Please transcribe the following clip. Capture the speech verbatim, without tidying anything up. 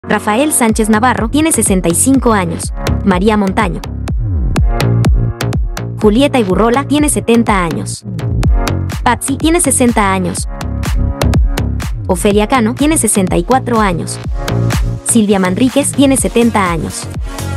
Rafael Sánchez Navarro tiene sesenta y cinco años. María Montaño. Julieta Iburrola tiene setenta años. Patsy tiene sesenta años. Ofelia Cano tiene sesenta y cuatro años. Silvia Manríquez tiene setenta años.